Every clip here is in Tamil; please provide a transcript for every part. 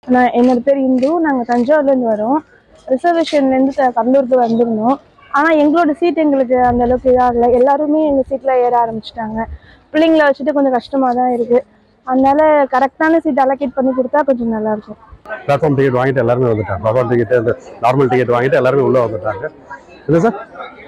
நான் என்னோட பேர் இந்து. நாங்கள் தஞ்சாவூர்லேருந்து வரோம். ரிசர்வேஷன்லேருந்து கடலூருக்கு வந்திருந்தோம். ஆனால் எங்களோட சீட் எங்களுக்கு அந்த அளவுக்கு இதாக இல்லை. எல்லாருமே எங்கள் சீட்டில் ஏற ஆரம்பிச்சிட்டாங்க. பிள்ளைங்கள வச்சுட்டு கொஞ்சம் கஷ்டமாக தான் இருக்குது. அதனால கரெக்டான சீட் அலோகேட் பண்ணி கொடுத்தா கொஞ்சம் நல்லாயிருக்கும். பிளாட்ஃபார்ம் டிக்கெட் வாங்கிட்டு எல்லாருமே வந்துட்டாங்க. பிளாட்ஃபார்ம் டிக்கெட் இந்த நார்மல் டிக்கெட் வாங்கிட்டு எல்லாருமே உள்ளே வந்துட்டாங்க. இல்லை சார்,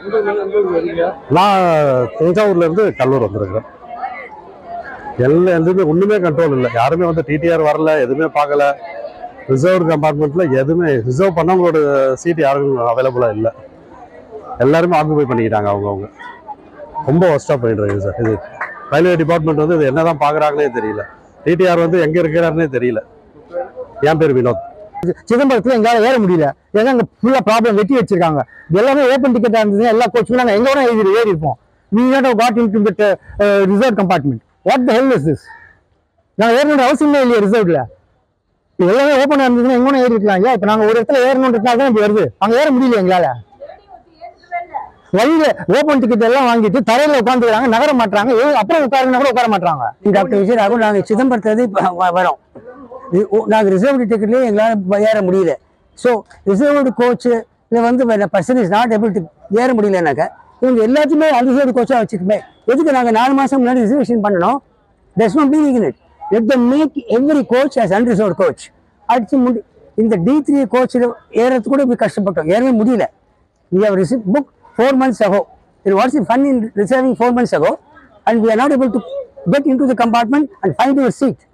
நான் தஞ்சாவூர்லேருந்து கடலூர் வந்திருக்கிறேன். எதுவுமே ஒன்றுமே கண்ட்ரோல் இல்லை. யாருமே வந்து டிடிஆர் வரல, எதுவுமே பார்க்கல. ரிசர்வ் கம்பார்ட்மெண்ட்டில் எதுவுமே ரிசர்வ் பண்ணவங்களோட சீட் யாருக்கும் அவைலபிளாக இல்லை. எல்லாருமே ஆக்குபை பண்ணிக்கிட்டாங்க அவங்கவுங்க. ரொம்ப ஒஸ்ட்டாக போயிட்டு இருக்கு சார். இது ரயில்வே டிபார்ட்மெண்ட் வந்து இது என்ன தான் பார்க்குறாங்களே தெரியல. டிடிஆர் வந்து எங்கே இருக்கிறாருன்னே தெரியல. என் பேர் வினோத். சிதம்பரத்தில் எங்களால் ஏற முடியல. ஏன்னா அங்கே ஃபுல்லாக ப்ராப்ளம் வெட்டி வச்சிருக்காங்க. எல்லாமே ஓப்பன் டிக்கெட்டாக இருந்ததுன்னா எல்லா கோச்சுமே நாங்கள் எங்கே வேணால் ஏறி இருப்போம். we not have got into that reserved compartment. What the hell is this? நாங்கள் ஏறணுன்ற அவசியமே இல்லையா ரிசர்வ்ல? எல்லாமே ஓப்பனாக இருந்ததுன்னா எங்கே வேணால் ஏறி இருக்கலாம். ஏன் இப்போ நாங்கள் ஒரு இடத்துல ஏறணுன்றதுனால தான் இப்படி வருது. அங்கே ஏற முடியல எங்களால். வழியில ஓப்பன் டிக்கெட் எல்லாம் வாங்கிட்டு தரையில உட்காந்துக்கிறாங்க, நகர மாட்டாங்க. அப்புறம் உட்காருன்னா கூட உட்கார மாட்டாங்க. டாக்டர் விஜயராகவன், நாங்கள் சிதம்பரத்துல வரோம். நாங்கள் ரிசர்வ்டு டிக்கெட்லேயே எங்களால் ஏற முடியல. ஸோ ரிசர்வ்டு கோச்சு வந்து person is not able to ஏற முடியலனாக்கா இவங்க எல்லாத்தையுமே அன்ரிசர்வ்டு கோச்சாக வச்சுக்குமே. எதுக்கு நாங்கள் 4 மாதம் முன்னாடி ரிசர்வேஷன் பண்ணணும்? there's no meaning in it. Let them make every coach as unreserved coach. அடிச்சு இந்த D3 கோச்சில் ஏறதுக்கு கூட இப்படி கஷ்டப்பட்டோம், ஏறவே முடியல. we have received book 4 months ago. Then what's the fun in reserving 4 months ago and we are not able to get into the compartment and find your seat?